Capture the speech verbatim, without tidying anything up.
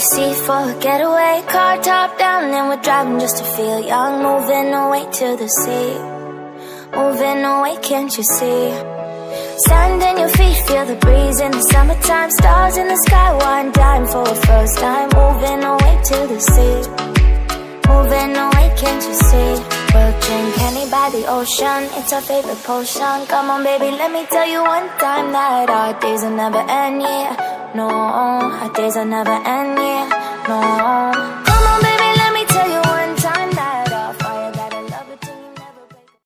sea for a getaway. Car top down and we're driving just to feel young. Moving away to the sea, moving away, can't you see? Sand in your feet, feel the breeze in the summertime. Stars in the sky, one dime for a first time. Moving away to the sea, moving away, can't you see? We'll drink Henny by the ocean, it's our favorite potion. Come on baby, let me tell you one time that our days will never end, yeah. No, our days will never end, yeah. No.